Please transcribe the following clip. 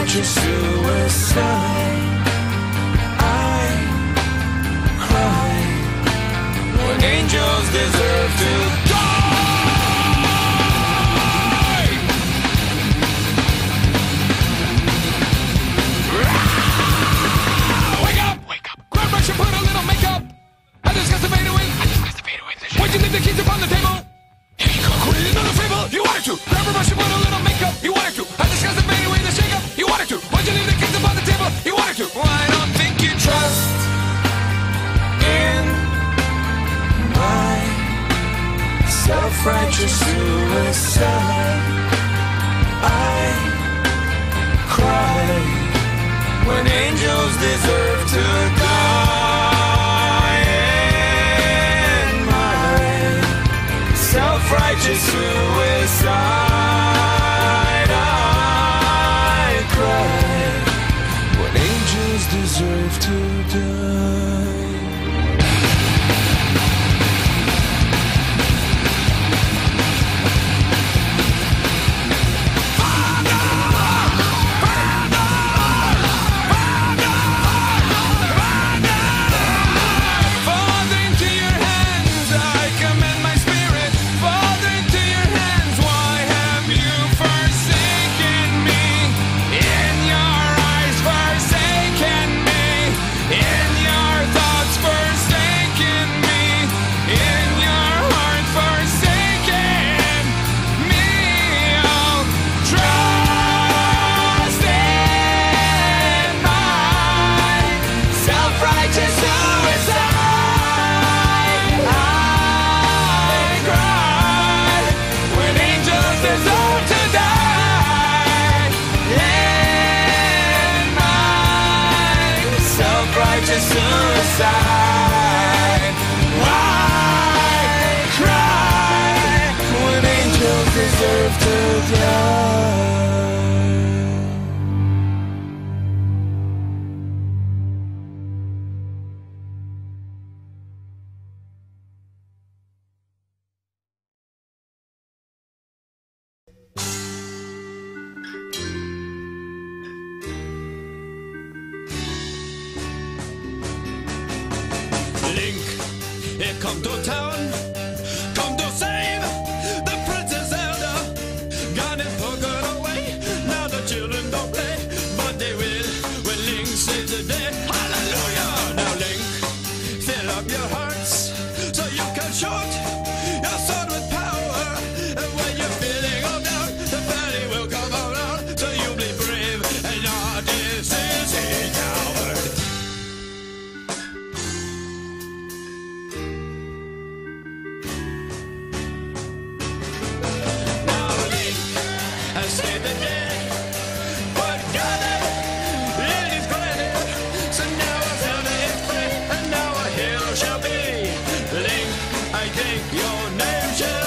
self-righteous suicide. I cry when angels deserve to die. Wake up! Wake up! Grab brush and put a little makeup. I just got to fade away. Why'd you leave the keys upon the table? Here you go, quit it, another fable. You wanted to grab a brush and put a little makeup. You wanted to. I just got to fade away the shake up. You wanted to. Why'd you leave the keys upon the table? You wanted to. Well, I don't think you trust in my self-righteous suicide. I cry when angels deserve to die. In my self-righteous suicide, I cry when angels deserve to die. Suicide. Why cry when angels deserve to die? Link, er kommt to town.